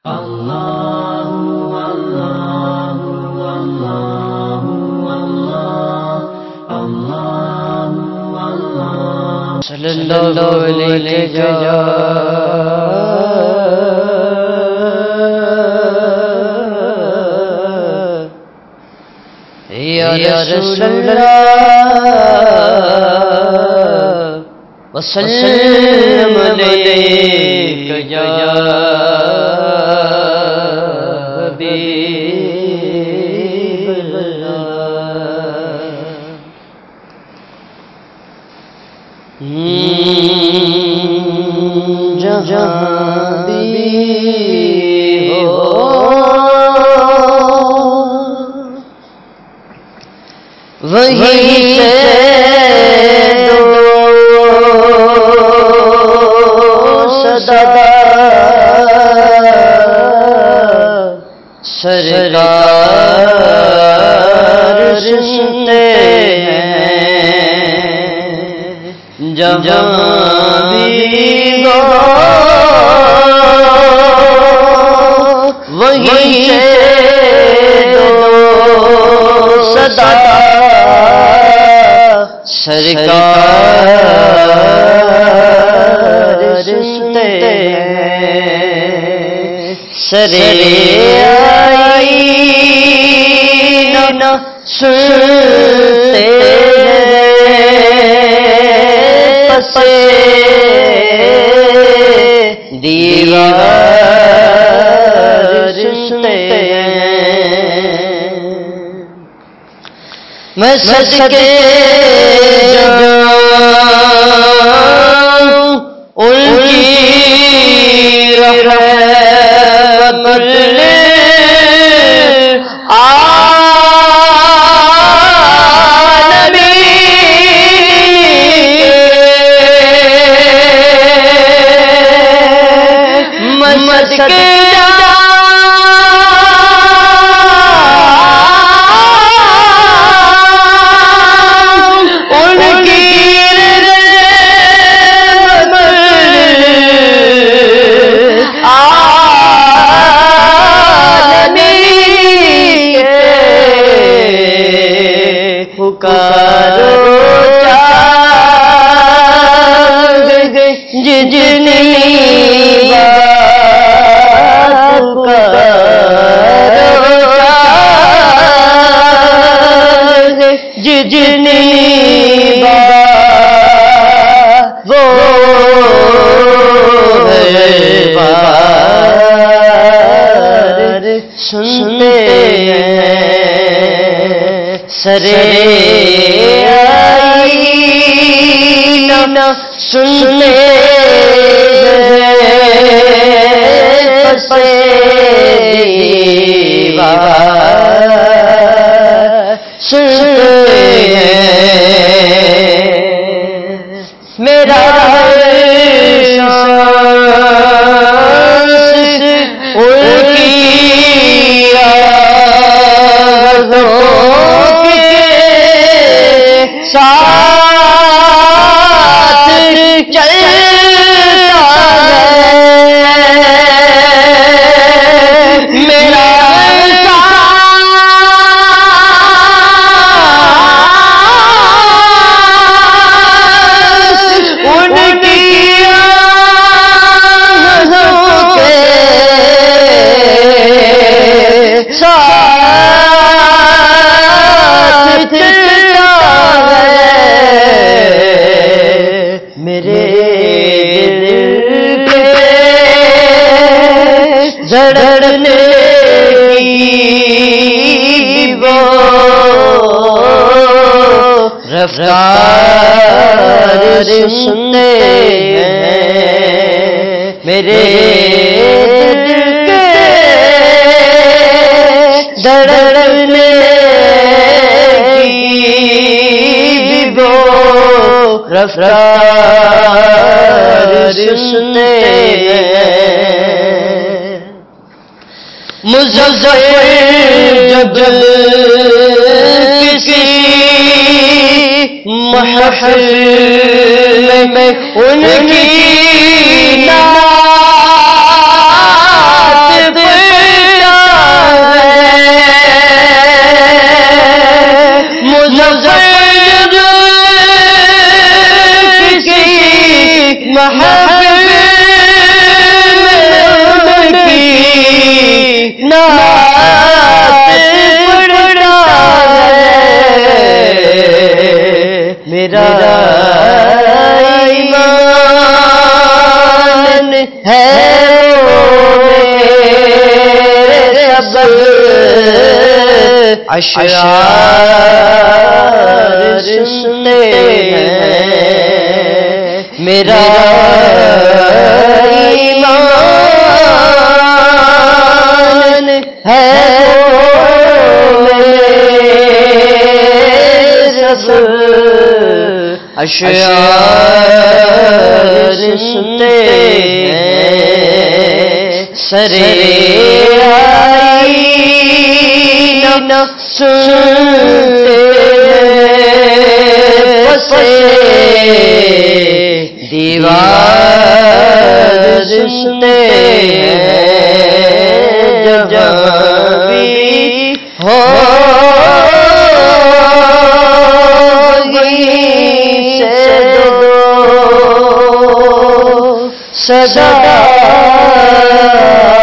sallallahu alayhi ya Rasulullah wa sallam alayka ya جہاں بھی ہو وہیں سے دو صدا سرکار سنتے ہیں جہاں بھی ہو وہیں سے دو صدا سرکار سنتے ہیں سرے آئین سنتے پسے دیوار سنتے میں صدقے جاؤں ان کی رحمت لے صدقے پکارو جتنی بات پکارو جتنی بات وہ بات سنتے سرے آئین سنتے پسے دیوار سنتے میرا ساتھ چلتا ہے میرا ان کی آنکھوں کے ساتھ میرے دل پہ دھڑکنے کی وہ رفتار سنتے ہیں میرے دل پہ دھڑکنے کی وہ رفتار سنتے مظفر جب کسی محفل میں ان کی نعت مظفر کسی محفل میں کی نعت پڑھتا ہے میرا ایمان ہے اشعار سنتے ہیں میرا ایمان ہے اشعار سنتے ہیں سرے سنتے پسے دیوار سنتے جب بھی ہو گئی صدا